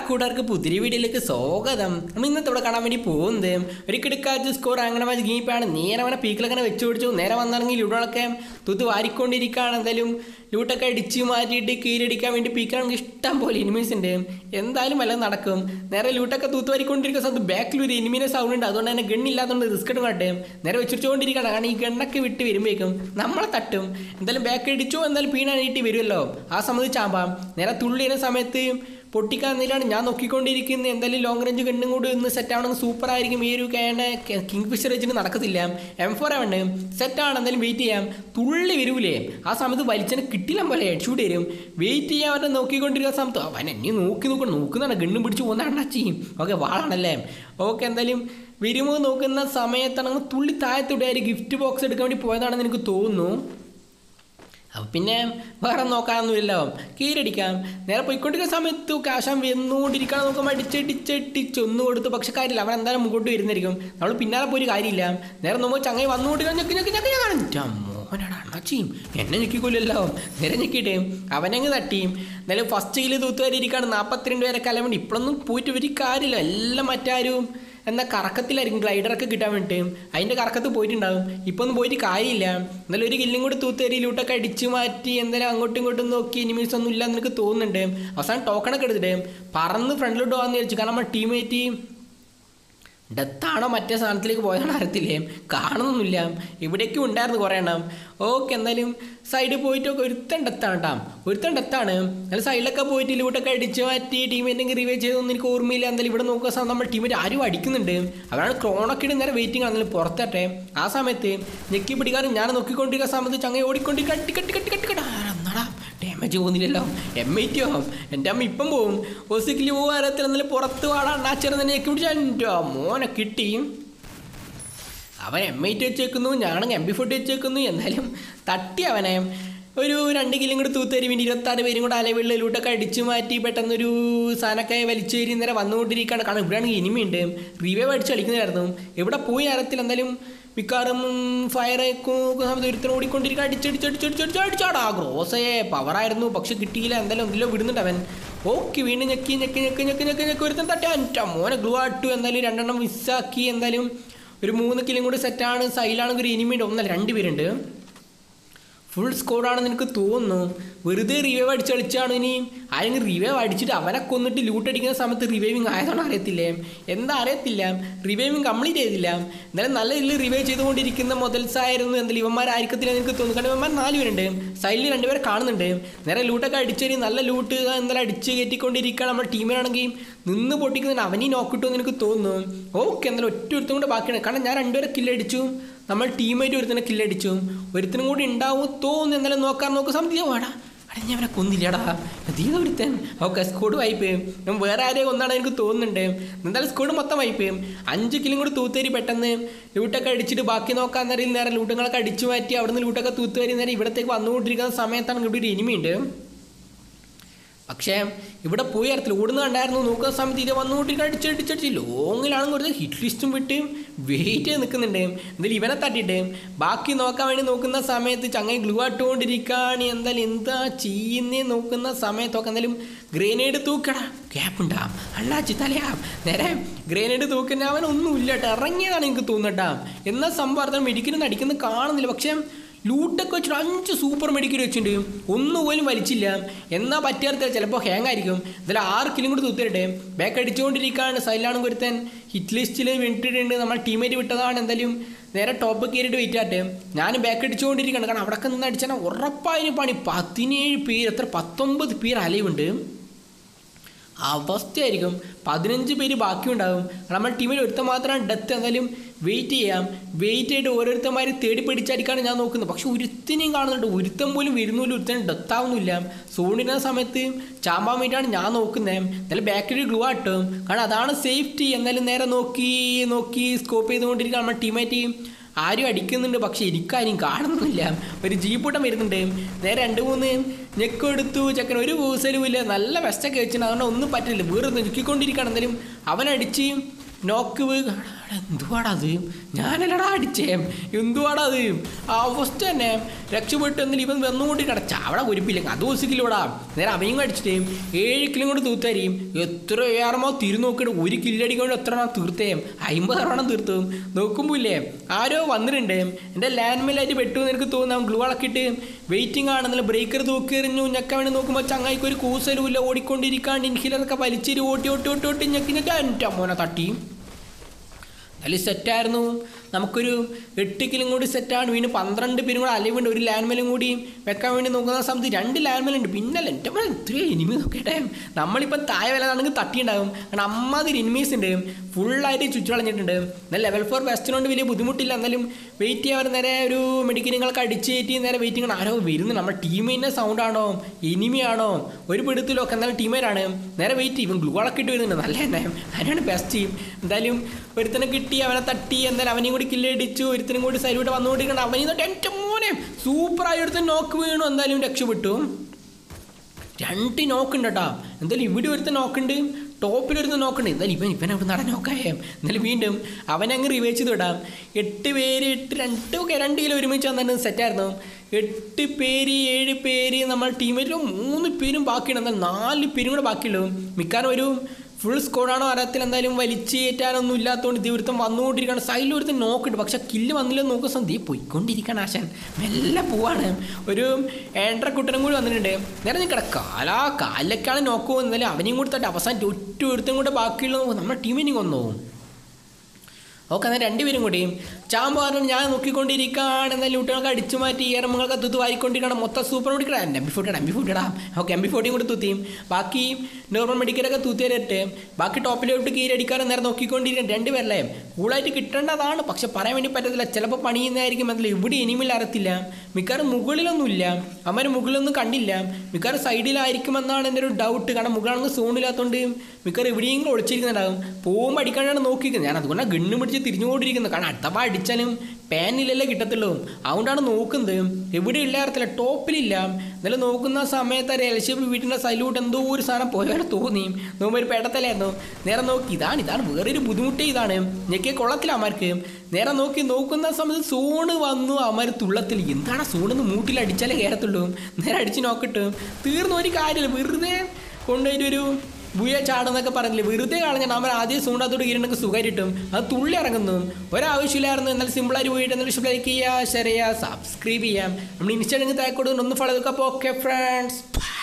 കൂട്ടുകാർക്ക് പുതിരി വീഡിയോയിലേക്ക് സ്വാഗതം. നമ്മൾ ഇന്നത്തെ ഇവിടെ കാണാൻ വേണ്ടി പോകുന്നത് ഒരു കിടക്കാച്ച് സ്കോർ അങ്ങനെ മാച്ച് ഗീപ്പാണ്. നേരെ അവനെ പീക്കിലൊക്കെ വെച്ച് പിടിച്ചു. നേരെ വന്നിറങ്ങി ലൂഡോളൊക്കെ തൂത്ത് വാരിക്കൊണ്ടിരിക്കുകയാണ്. എന്തായാലും ലൂട്ടൊക്കെ അടിച്ച് മാറ്റിയിട്ട് കീഴടിക്കാൻ വേണ്ടി പീക്കാണെങ്കിൽ ഇഷ്ടം പോലെ എനിമീസ് ഉണ്ട്. എന്തായാലും വല്ലതും നടക്കും. നേരെ ലൂട്ടൊക്കെ തൂത്ത് വാരിക്കൊണ്ടിരിക്കുന്ന സമയത്ത് ബാക്കിൽ ഒരു എനിമീനെ സൗണ്ട് ഉണ്ട്. അതുകൊണ്ട് തന്നെ ഗണ്ണില്ലാത്തതുകൊണ്ട് റിസ്ക് എടുക്കും കാട്ടെ. നേരെ വെച്ചിട്ടുകൊണ്ടിരിക്കുകയാണ്. കാരണം ഈ ഗണ്ണൊക്കെ വിട്ട് വരുമ്പോഴേക്കും നമ്മളെ തട്ടും. എന്തായാലും ബാക്ക് അടിച്ചോ എന്തായാലും പീണായിട്ട് വരുമല്ലോ. ആ സമയത്ത് ചാമ്പാം. നേരെ തുള്ളി വരുന്ന സമയത്ത് പൊട്ടിക്കാൻ നിലാണ് ഞാൻ നോക്കിക്കൊണ്ടിരിക്കുന്നത്. എന്തായാലും ലോങ് റേഞ്ച് കണ്ണും കൂടി ഒന്ന് സെറ്റ് ആവണമെങ്കിൽ സൂപ്പർ ആയിരിക്കും. ഈ ഒരു കിങ് ഫിഷർ വെച്ചിട്ട് നടക്കത്തില്ല. M4 ആണ് സെറ്റാണ്. എന്തായാലും വെയിറ്റ് ചെയ്യാം. തുള്ളി വരൂലേ ആ സമയത്ത് വലിച്ചനെ കിട്ടില്ല പോലെ ഹെഡ്ഷൂട്ട് വരും. വെയിറ്റ് ചെയ്യാൻ അവരെ നോക്കിക്കൊണ്ടിരിക്കുന്ന സമയത്ത് അവൻ എന്നെ നോക്കുന്നതാണ് ഗണ്ണും പിടിച്ച് പോകുന്നതാണ് ചെയ്യും. ഓക്കെ വാളാണല്ലേ. ഓക്കെ എന്തായാലും വരുമോ നോക്കുന്ന സമയത്താണ് തുള്ളി താഴത്തോടെ ഗിഫ്റ്റ് ബോക്സ് എടുക്കാൻ വേണ്ടി പോയതാണെന്ന് എനിക്ക് തോന്നുന്നു. അപ്പം പിന്നെ വേറെ നോക്കാനൊന്നുമില്ലല്ലോ. കീഴടിക്കാം. നേരെ പോയിക്കൊണ്ടിരിക്കുന്ന സമയത്ത് കാശാൻ വന്നുകൊണ്ടിരിക്കാൻ നോക്കുമ്പോൾ അടിച്ചൊന്നു കൊടുത്തു. പക്ഷെ കാര്യമില്ല, അവൻ എന്തായാലും മുമ്പോട്ട് വരുന്നതായിരിക്കും. നമ്മൾ പിന്നാലെ പോയി കാര്യമില്ല. നേരെ നോക്കുമ്പോൾ ചങ്ങായി വന്നുകൊണ്ടിരിക്കാൻ മോനാണ് അണ്ണാച്ചിയും എന്നെ ഞെക്കിക്കൊല്ലല്ലോ. നേരെ ഞെക്കിയിട്ട് അവനങ്ങ് തട്ടിയും. എന്നാലും ഫസ്റ്റ് കില്ല് തൂത്തുകാരിയിരിക്കുകയാണ്. 42 പേരെ കല വേണ്ടി ഇപ്പോഴൊന്നും പോയിട്ട് ഒരു കാര്യമില്ല. എല്ലാം മറ്റാരും എന്നാൽ കറക്കത്തിലായിരിക്കും ഗ്ലൈഡറൊക്കെ കിട്ടാൻ വേണ്ടിയിട്ട്. അതിൻ്റെ കറക്കത്ത് പോയിട്ടുണ്ടാകും. ഇപ്പോൾ ഒന്നും പോയിട്ട് കാര്യമില്ല. എന്നാലും ഒരു കില്ലും കൂടി തൂത്തേരി ലൂട്ടൊക്കെ അടിച്ച് മാറ്റി എന്തായാലും അങ്ങോട്ടും ഇങ്ങോട്ടും നോക്കി എനിമീസ് ഒന്നും ഇല്ല എന്ന് എനിക്ക് തോന്നുന്നുണ്ട്. അവസാനം ടോക്കണൊക്കെ എടുത്തിട്ട് പറന്ന് ഫ്രണ്ടിലോട്ട് പോകാമെന്ന് വിചാരിച്ചു. കാരണം നമ്മുടെ ടീമേറ്റ് ഡെത്താണോ മറ്റേ സ്ഥാനത്തിലേക്ക് പോയതാണോ അറിയത്തില്ലേ. കാണുന്നൊന്നുമില്ല. ഇവിടേക്കും ഉണ്ടായിരുന്നു കുറേ എണ്ണം. ഓക്കെ എന്തായാലും സൈഡിൽ പോയിട്ടൊക്കെ ഒരുത്തൻ ഡെത്താണ് കേട്ടോ. ഒരുത്തൻ ഡെത്താണ്. എന്നാലും സൈഡിലൊക്കെ പോയിട്ട് ലൂട്ടൊക്കെ അടിച്ച് മാറ്റി ടീമേറ്റിൻ്റെ റിവൈവ് ചെയ്തൊന്നും എനിക്ക് ഓർമ്മയില്ല. എന്തായാലും ഇവിടെ നോക്കുന്ന സമയം നമ്മുടെ ടീമേറ്റ് ആരും അടിക്കുന്നുണ്ട്. അവരാണ് ക്രോണൊക്കെ ഇട്ട് നേരെ വെയിറ്റിംഗ് ആണെന്നാലും പുറത്തട്ടെ. ആ സമയത്ത് ഞെക്കി പിടിക്കാനും ഞാൻ നോക്കിക്കൊണ്ടിരിക്കുന്ന സമയത്ത് ചങ്ങ ഓടിക്കൊണ്ടിരിക്കുക. എന്നാടാ ഡാമേജ് പോകുന്നില്ലല്ലോ. M80 എൻ്റെ അമ്മ ഇപ്പം പോവും. ഒസിക്കലി പോകാരത്തിൽ എന്നാലും പുറത്ത് വാടാ അണ്ണാച്ചേർന്ന് തന്നെ ഞെക്കി പിടിച്ചാൽ എൻ്റെ മോനെ കിട്ടി. അവൻ M80 വെച്ചേക്കുന്നു, ഞാണെങ്കിൽ MP40 വെച്ചേക്കുന്നു. എന്നാലും തട്ടി അവനെ ഒരു 2 കില്ലും കൂടി തൂത്തേരി വേണ്ടി 26 പേരും കൂടെ അലവിള്ളിലൂട്ടൊക്കെ അടിച്ചു മാറ്റി പെട്ടെന്നൊരു സാധനമൊക്കെ വലിച്ചു കയറി നേരെ വന്നുകൊണ്ടിരിക്കുകയാണ്. കാരണം ഇവിടെയാണെങ്കിൽ ഇനിമയുണ്ട്. റിവൈവ് അടിച്ച് കളിക്കുന്നതായിരുന്നു. ഇവിടെ പോയി അരത്തിൽ എന്തായാലും മിക്കാറും ഫയർ സമയത്ത് ഒരുത്തരം ഓടിക്കൊണ്ടിരിക്കുക. അടിച്ചടിച്ചടിച്ചടിച്ചടിച്ചടിച്ചാടാ ഗ്രോസേ പവറായിരുന്നു. പക്ഷെ കിട്ടിയില്ല. എന്തായാലും എന്തെല്ലോ വിടുന്നുണ്ട് അവൻ. ഓക്കെ വീണ്ടും ഞെക്കി ഒരുത്തൻ തട്ടി അറ്റ മോനെ ഗ്ലൂ ആട്ടു. എന്തായാലും 2 എണ്ണം മിസ്സാക്കി. എന്തായാലും ഒരു 3 കില്ലും കൂടി സെറ്റാണ്. സൈഡിലാണെങ്കിൽ ഒരു എനിമിയുണ്ട്. 2 പേരുണ്ട്. ഫുൾ സ്കോഡാണെന്ന് എനിക്ക് തോന്നുന്നു. വെറുതെ റിവൈവ് അടിച്ച് കളിച്ചാണ്. ഇനി ആരെങ്കിലും റിവൈവ് അടിച്ചിട്ട് അവനെ കൊന്നിട്ട് ലൂട്ട് അടിക്കുന്ന സമയത്ത് റിവൈവിങ് ആയതാണോ അറിയത്തില്ലേ. എന്താ അറിയത്തില്ല. റിവൈവിങ് കംപ്ലീറ്റ് ചെയ്തില്ല. എന്തായാലും നല്ല ഇതിൽ റിവൈവ് ചെയ്തുകൊണ്ടിരിക്കുന്ന മുതൽസായിരുന്നു. എന്തായാലും ഇവന്മാരായിരിക്കത്തില്ല എനിക്ക് തോന്നുന്നു. കാരണം ഇവന്മാർ 4 പേരുണ്ട്. സൈഡിൽ 2 പേരെ കാണുന്നുണ്ട്. നേരെ ലൂട്ടൊക്കെ അടിച്ചൊരു നല്ല ലൂട്ട് എന്തായാലും അടിച്ച് കയറ്റിക്കൊണ്ടിരിക്കുകയാണ്. നമ്മുടെ ടീമിനാണെങ്കിൽ നിന്ന് പൊട്ടിക്കുന്നതിന് അവനീ നോക്കിട്ടോന്ന് എനിക്ക് തോന്നുന്നു. ഓക്കെ എന്തായാലും ഒരുത്തും കൂടെ ബാക്കിയാണ്. കാരണം ഞാൻ 2 പേരെ കില്ലടിച്ചു. നമ്മൾ ടീമായിട്ട് ഒരുത്തനെ കില്ലടിച്ചു. ഒരുത്തനും കൂടി ഉണ്ടാവും തോന്നുന്നു. എന്തായാലും നോക്കാൻ സമയത്ത് വാടാ അവിടെ ഞാൻ അവനെ കൊന്നില്ലടാ. അതീത ഒരുത്തൻ. Okay squad wipe. വേറെ ആരെയും കൊന്നാണ് എനിക്ക് തോന്നുന്നുണ്ട്. എന്തായാലും സ്കോഡ് മൊത്തം വൈപ്പ്. 5 കില്ലും കൂടി തൂത്തേരി പെട്ടെന്ന് ലൂട്ടൊക്കെ അടിച്ചിട്ട് ബാക്കി നോക്കാൻ നേരം നേരെ ലൂട്ടങ്ങളൊക്കെ അടിച്ചു മാറ്റി അവിടുന്ന് ലൂട്ടൊക്കെ തൂത്തുവരി നേരെ ഇവിടത്തേക്ക് വന്നുകൊണ്ടിരിക്കുന്ന സമയത്താണ് ഇവിടെ ഒരു എനിമിയുണ്ട്. പക്ഷേ ഇവിടെ പോയി അരത്തിൽ ഓടുന്ന കണ്ടായിരുന്നു. നോക്കുന്ന സമയത്ത് ഇത് വന്നുകൊണ്ടിരിക്കുക. അടിച്ചടിച്ചടിച്ച് ലോങ്ങിലാണെങ്കിൽ ഒരു ഹിറ്റ് ലിസ്റ്റും വിട്ട് വെയിറ്റ് ചെയ്ത് നിൽക്കുന്നുണ്ട്. എന്തായാലും ഇവനെ തട്ടിയിട്ട് ബാക്കി നോക്കാൻ വേണ്ടി നോക്കുന്ന സമയത്ത് ചങ്ങായി ഗ്ലൂ ആട്ടുകൊണ്ടിരിക്കുകയാണ്. എന്തായാലും എന്താ ചെയ്യുന്നേ നോക്കുന്ന സമയത്തൊക്കെ എന്തായാലും ഗ്രനേഡ് തൂക്കടാ ഗ്യാപ്പുണ്ടാ അണ്ണാച്ചി തലയാ. നേരെ ഗ്രനേഡ് തൂക്കുന്ന അവനൊന്നുമില്ല കേട്ടോ. ഇറങ്ങിയതാണ് എനിക്ക് തോന്നുന്നുട്ടാ. എന്നാൽ സംഭവം മെഡിക്കലൊന്നും അടിക്കുന്നത് കാണുന്നില്ല. പക്ഷേ ലൂട്ടൊക്കെ വെച്ചിട്ട് 5 സൂപ്പർ മെഡിക്കൽ വെച്ചിട്ടുണ്ട്. ഒന്നുപോലും വലിച്ചില്ല. എന്നാൽ പറ്റിയാർത്തില്ല. ചിലപ്പോൾ ഹാങ് ആയിരിക്കും. ഇതിൽ 6 കില്ലും കൂടി തൂത്തിരട്ടെ. ബാക്ക് അടിച്ചുകൊണ്ടിരിക്കുകയാണ്. സൈഡിലാണ് ഒരുത്തൻ ഹിറ്റ് ലിസ്റ്റിൽ വിട്ടിട്ടുണ്ട്. നമ്മൾ ടീമേറ്റ് വിട്ടതാണ്. എന്തായാലും നേരെ ടോപ്പ് കയറിയിട്ട് വെയിറ്റ് ആട്ടെ. ഞാൻ ബാക്ക് അടിച്ചുകൊണ്ടിരിക്കുകയാണ്. കാരണം അവിടെ നിന്ന് അടിച്ചാൽ ഉറപ്പായതിന് പണി. 17 പേര് 19 പേര് അലയുണ്ട്. അവസ്ഥയായിരിക്കും. 15 പേര് ബാക്കിയുണ്ടാകും. നമ്മൾ ടീമിൽ ഒരുത്തൻ മാത്രമാണ് ഡെത്ത്. എന്തായാലും വെയിറ്റ് ചെയ്യാം. വെയിറ്റ് ചെയ്തിട്ട് ഓരോരുത്തന്മാർ തേടി പിടിച്ചടിക്കാണ് ഞാൻ നോക്കുന്നത്. പക്ഷെ ഒരുത്തിനെയും കാണുന്നുണ്ട്. ഒരുത്തൻ പോലും വരുന്നില്ല. ഒരുത്തനും ഡെത്ത് ആവുന്നില്ല. സോണിന സമയത്ത് ചാമ്പാൻ വേണ്ടിയിട്ടാണ് ഞാൻ നോക്കുന്നത്. എന്നാലും ബാക്കിൽ ഗ്ലൂ ആട്ടും. കാരണം അതാണ് സേഫ്റ്റി. എന്നാലും നേരെ നോക്കി സ്കോപ്പ് ചെയ്തുകൊണ്ടിരിക്കുക. നമ്മുടെ ടീമേറ്റ് ആരും അടിക്കുന്നുണ്ട്. പക്ഷെ എനിക്കാരും കാണുന്നില്ല. ഒരു ജീപ്പൂട്ടം വരുന്നുണ്ട്. നേരെ 2-3 ഞെക്കെടുത്തു. ചെക്കൻ ഒരു പൂസലും ഇല്ല. നല്ല വെസ്റ്റൊക്കെ വെച്ചിട്ടുണ്ട്. അതുകൊണ്ട് ഒന്നും പറ്റില്ല. വേറെ ഞെക്കിക്കൊണ്ടിരിക്കുകയാണ്. എന്തായാലും അവനടിച്ച് നോക്ക് എന്തുവാടത് ഞാനല്ലടാ അടിച്ചേ എന്തുവാടത് അവസ്ഥ തന്നെ രക്ഷപ്പെട്ട് എന്തെങ്കിലും ഇവൻ വന്നുകൊണ്ട് കിടച്ച അവിടെ ഒരുപ്പില്ലെങ്കിൽ അത് ഒസിക്കില്ലൂടാ നേരെ അവയും അടിച്ചിട്ടേ 7 കിലും കൊണ്ട് തീർത്തായിരിക്കും എത്ര ഏറമോ തിരുനോക്കിയിട്ട് 1 കില്ലടിക്കൊണ്ട് എത്ര എണ്ണം തീർത്തേ 50 എണ്ണം തീർത്തും നോക്കുമ്പോൾ ഇല്ലേ ആരോ വന്നിട്ടുണ്ട് എൻ്റെ ലാൻഡ് മെയിലായിട്ട് പെട്ടു എന്ന് എനിക്ക് തോന്നാം ഗ്ലൂ അളക്കിയിട്ട് വെയിറ്റിംഗ് ആണെന്നല്ല ബ്രേക്കർ തൂക്കി എറിഞ്ഞു ഞെക്കാൻ വേണ്ടി നോക്കുമ്പോൾ ചങ്ങായിക്ക് ഒരു കൂസലും ഇല്ല ഓടിക്കൊണ്ടിരിക്കാണ്ട് ഇൻഹിലറൊക്കെ വലിച്ചിരി ഓട്ടി ഞെക്കി എൻ്റെ മോനെ തട്ടി അതിൽ സെറ്റായിരുന്നു നമുക്കൊരു 8 കിലും കൂടി സെറ്റാണ് വീണ്ടും 12 പേരും കൂടെ അലവുണ്ട് ഒരു ലാൻഡ്മെയിലും കൂടി വെക്കാൻ വേണ്ടി നോക്കുന്ന സമയത്ത് 2 ലാൻഡ്മെയിലുണ്ട് പിന്നല്ല എൻ്റെ പോലെ ഇത്രയും എനിമി നോക്കട്ടെ നമ്മളിപ്പം താഴെ വിലതാണെങ്കിൽ തട്ടിയുണ്ടാകും കാരണം അമ്മാതിരി എനിമീസ് ഉണ്ട് ഫുള്ളായിട്ട് ചുറ്റു കളഞ്ഞിട്ടുണ്ട് എന്നാൽ ലെവൽ 4 വെസ്റ്റിനോണ്ട് വലിയ ബുദ്ധിമുട്ടില്ല എന്നാലും വെയിറ്റ് ചെയ്യാൻ നേരെ ഒരു മെഡിക്കലുകളൊക്കെ അടിച്ച് കയറ്റി നേരെ വെയിറ്റിംഗ് ആരോ വരുന്നു നമ്മുടെ ടീമിൻ്റെ സൗണ്ടാണോ എനിമിയാണോ ഒരു പിടുത്തിലൊക്കെ എന്നാലും ടീമേരാണ് നേരെ വെയിറ്റ് ചെയ്യും ഗ്ലൂളൊക്കെ ഇട്ട് വരുന്നുണ്ട് നല്ല തന്നെ അതിനാണ് ബെസ്റ്റ് എന്തായാലും ഒരുത്തനെ കിട്ടി അവനെ തട്ടി എന്തായാലും അവനെയും കൂടി കില്ലടിച്ചു ഒരുത്തനും കൂടി സൈഡിലോട്ട് വന്നുകൊണ്ടിരിക്കണം അവനിന്ന് എൻ്റെ മോനെ സൂപ്പറായി ഒരുത്തൻ നോക്ക് വീണു എന്തായാലും രക്ഷപ്പെട്ടു 2 നോക്കുണ്ട് കേട്ടോ എന്തായാലും ഇവിടെ ഒരുത്തൻ നോക്കുന്നുണ്ട് ടോപ്പിലൊരുത്തൻ നോക്കണ്ടേ എന്തായാലും ഇവൻ അവിടെ നട നോക്കായേ എന്നാലും വീണ്ടും അവനങ്ങ് റിവേച്ച് ചെയ്ത് വിടാം 8 പേര് 2 കിലോ ഒരുമിച്ച് വന്നിട്ട് സെറ്റായിരുന്നു 8 പേര് 7 പേര് നമ്മൾ ടീമിൽ 3 പേരും ബാക്കിയുണ്ട് എന്നാൽ 4 പേരും കൂടെ ബാക്കിയുള്ളൂ മിക്കാനും ഒരു ഫുൾ സ്കോഡാണോ അറിയത്തിൽ എന്തായാലും വലിച്ചു കയറ്റാനൊന്നും ഇല്ലാത്തതുകൊണ്ട് ദിവസം വന്നുകൊണ്ടിരിക്കുകയാണ് സൈഡിൽ ഒരുത്തൻ നോക്കിയിട്ട് പക്ഷെ കില്ല് വന്നില്ലെന്ന് നോക്കുന്ന സമയം പോയിക്കൊണ്ടിരിക്കുകയാണ് ആശാൻ മെല്ലെ പോവാണ് ഒരു കുട്ടനും കൂടി വന്നിട്ടുണ്ട് നേരെ നിൽക്കട കാലിലേക്കാണ് നോക്കുമോ എന്നാലും അവനെയും കൂടി തട്ടി അവസാനം ഒരുത്തും കൂടെ ബാക്കിയുള്ള നമ്മുടെ ടീമിനെ കൊന്നു ഓക്കെ എന്നാൽ 2 പേരും കൂടി ചാമ്പ് പറഞ്ഞു ഞാൻ നോക്കിക്കൊണ്ടിരിക്കുകയാണ് എന്നാൽ ലൂട്ടുകളൊക്കെ അടിച്ചു മാറ്റി ഇറമുകളൊക്കെ തുത്ത് വാരിക്കൊണ്ടിരിക്കണം മൊത്തം സൂപ്പർ മെഡിക്കൽ എംബി40 ഓക്കെ എംബി40 കൂടി തൂത്തിയും ബാക്കി നോർമൽ മെഡിക്കലൊക്കെ തൂത്തി തരട്ടെ ബാക്കി ടോപ്പിലോട്ട് കീഴടിക്കാനും നേരെ നോക്കിക്കൊണ്ടിരിക്കണം 2 പേരല്ലേ കൂളായിട്ട് കിട്ടേണ്ടതാണ് പക്ഷെ പറയാൻ വേണ്ടി പറ്റത്തില്ല ചിലപ്പോൾ പണിയുന്നതായിരിക്കും എന്നല്ല ഇവിടെ ഇനിമില്ല അറിയത്തില്ല മിക്കവാറും മുകളിലൊന്നുമില്ല അവന്മാർ മുകളിലൊന്നും കണ്ടില്ല മിക്കവാറും സൈഡിലായിരിക്കുമെന്നാണ് എൻ്റെ ഒരു ഡൗട്ട് കാരണം മുകളാണെങ്കിൽ സോണില്ലാത്തതുകൊണ്ട് മിക്കവാറും എവിടെയെങ്കിലും ഒളിച്ചിരിക്കുന്നുണ്ടാകും പോകുമ്പോൾ അടിക്കാനാണ് നോക്കിയിരിക്കുന്നത് ഞാൻ അതുകൊണ്ടാണ് ഗണ്ണ് പിടിച്ച് തിരിഞ്ഞുകൊണ്ടിരിക്കുന്നത് കാരണം അടുത്തപ്പോൾ അടിച്ചാലും പാനിലല്ലേ കിട്ടത്തുള്ളൂ അതുകൊണ്ടാണ് നോക്കുന്നത് എവിടെ ഇല്ല അറിയത്തില്ല ടോപ്പിലില്ല എന്നാലും നോക്കുന്ന സമയത്ത് ഒരു എൽഷേപ്പ് വീട്ടിൻ്റെ സൈഡിലോട്ട് എന്തോ ഒരു സാധനം പോയാൽ തോന്നി നോക്കുമ്പോൾ ഒരു പെടത്തലായിരുന്നു നേരെ നോക്കി ഇതാണ് വേറൊരു ബുദ്ധിമുട്ടേ ഇതാണ് ഞെക്കിയ കൊള്ളത്തില്ല അമ്മമാർക്ക് നേരെ നോക്കുന്ന സമയത്ത് സോണ് വന്നു അമ്മമാർ തുള്ളത്തിൽ എന്താണ് സോണെന്ന് മൂട്ടിൽ അടിച്ചാലേ കയറത്തുള്ളൂ നേരെ അടിച്ച് നോക്കിട്ട് തീർന്ന ഒരു കാര്യമില്ല വെറുതെ കൊണ്ടുപോയിട്ടൊരു ബുയ ചാടെന്നൊക്കെ പറഞ്ഞില്ലേ വെറുതെ കളഞ്ഞാൽ നമ്മൾ ആദ്യം സൂണ്ടാത്തോട് കീഴണ്ടെങ്കിൽ സുഖമായിട്ടും അത് തുള്ളി ഇറങ്ങുന്നു ഒരാവശ്യമില്ലായിരുന്നു എന്നാൽ സിമ്പിളായിട്ട് പോയിട്ട് എന്നാൽ ഇഷ്ടം ലൈക്ക് ചെയ്യുക ഷെയർ ചെയ്യുക സബ്സ്ക്രൈബ് ചെയ്യാം നമ്മൾ ഇൻസ്റ്റാഗ്രാമിൽ താക്കോട്ട് ഒന്ന് ഫോളോ ചെയ്തൊക്കെ അപ്പോൾ ഓക്കെ ഫ്രണ്ട്സ്.